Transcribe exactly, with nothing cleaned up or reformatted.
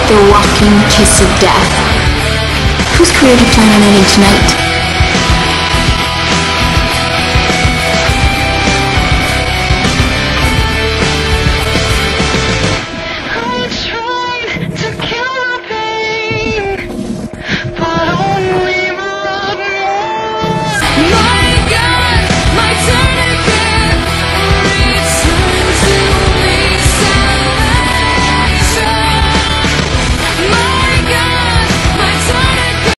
The walking kiss of death. Whose creative plan on ending tonight?